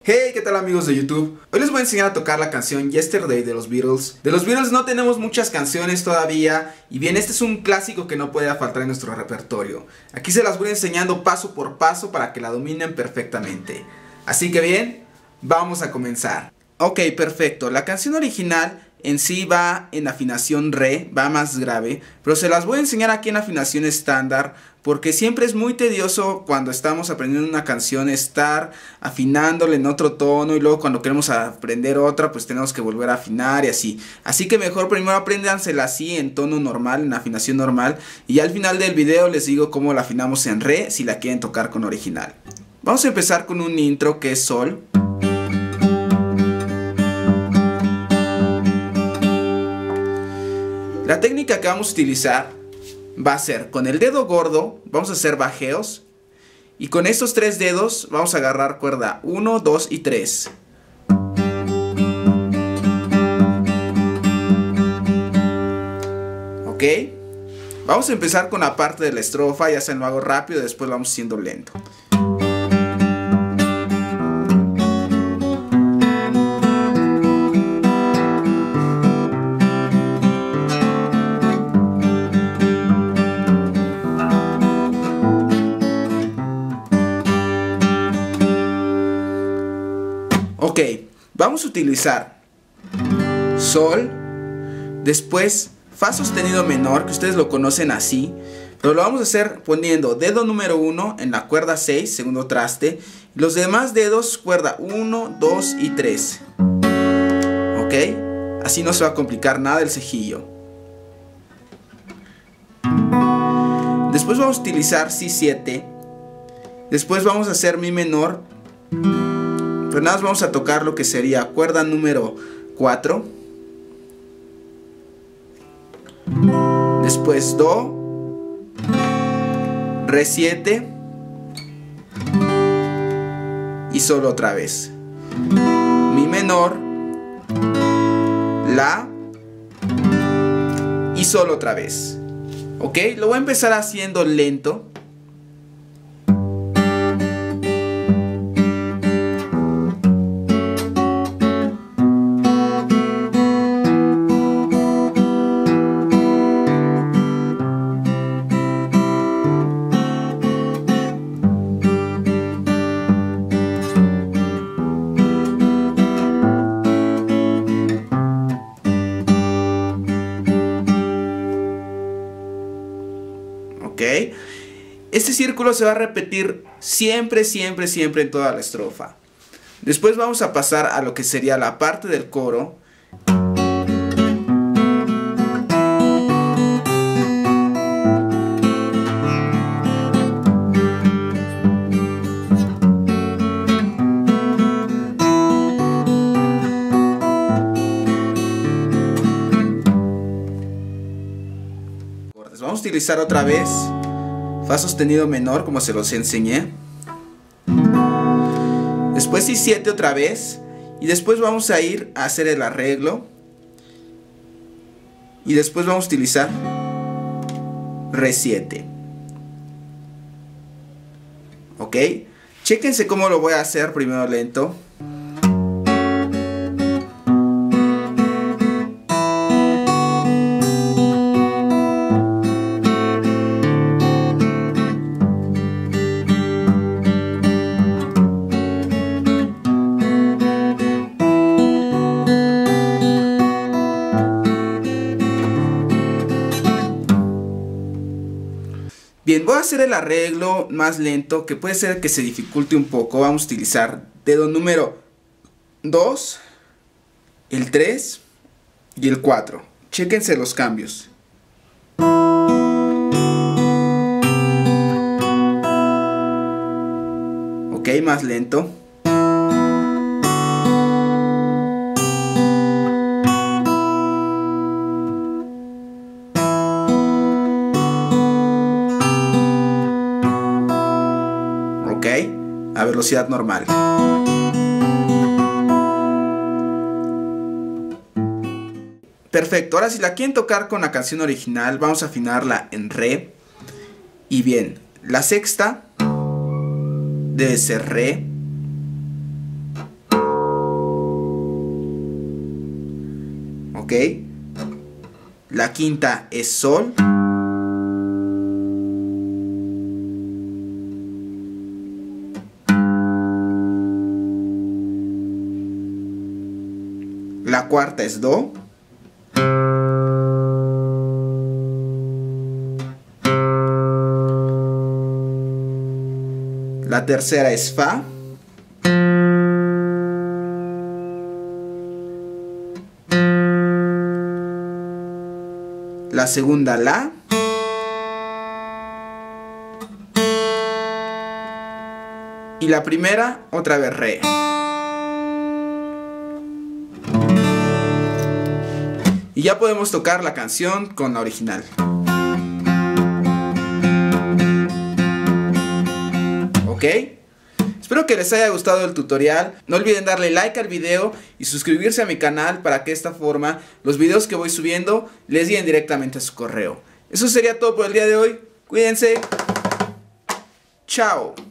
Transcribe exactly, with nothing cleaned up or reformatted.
Hey, ¿qué tal amigos de YouTube? Hoy les voy a enseñar a tocar la canción Yesterday de los Beatles. De los Beatles no tenemos muchas canciones todavía, y bien, este es un clásico que no puede faltar en nuestro repertorio. Aquí se las voy enseñando paso por paso para que la dominen perfectamente. Así que bien, vamos a comenzar. Ok, perfecto. La canción original en sí va en afinación re, va más grave, pero se las voy a enseñar aquí en afinación estándar, porque siempre es muy tedioso cuando estamos aprendiendo una canción estar afinándole en otro tono y luego cuando queremos aprender otra pues tenemos que volver a afinar y así. Así que mejor primero apréndansela así en tono normal, en afinación normal, y ya al final del video les digo cómo la afinamos en re si la quieren tocar con original. Vamos a empezar con un intro que es sol. La técnica que vamos a utilizar va a ser con el dedo gordo, vamos a hacer bajeos, y con estos tres dedos vamos a agarrar cuerda uno, dos y tres. Ok, vamos a empezar con la parte de la estrofa, ya se lo hago rápido y después lo vamos haciendo lento. Ok, vamos a utilizar sol, después fa sostenido menor, que ustedes lo conocen así, pero lo vamos a hacer poniendo dedo número uno en la cuerda seis, segundo traste, y los demás dedos cuerda uno, dos y tres. Ok, así no se va a complicar nada el cejillo. Después vamos a utilizar si siete, después vamos a hacer mi menor. Pero nada más vamos a tocar lo que sería cuerda número cuatro. Después do, re siete y sol otra vez. Mi menor, la y sol otra vez. Ok, lo voy a empezar haciendo lento. Este círculo se va a repetir siempre, siempre, siempre en toda la estrofa. Después vamos a pasar a lo que sería la parte del coro. Vamos a utilizar otra vez fa sostenido menor como se los enseñé. Después si siete otra vez. Y después vamos a ir a hacer el arreglo. Y después vamos a utilizar re siete. Ok. Chéquense cómo lo voy a hacer primero lento. Bien, voy a hacer el arreglo más lento, que puede ser que se dificulte un poco. Vamos a utilizar dedo número dos, el tres y el cuatro. Chéquense los cambios. Ok, más lento. A velocidad normal. Perfecto, ahora si la quieren tocar con la canción original, vamos a afinarla en re. Y bien, la sexta debe ser re, ¿ok? La quinta es sol. La cuarta es do. La tercera es fa. La segunda la. Y la primera otra vez re. Y ya podemos tocar la canción con la original. ¿Ok? Espero que les haya gustado el tutorial. No olviden darle like al video y suscribirse a mi canal para que de esta forma los videos que voy subiendo les lleguen directamente a su correo. Eso sería todo por el día de hoy. Cuídense. Chao.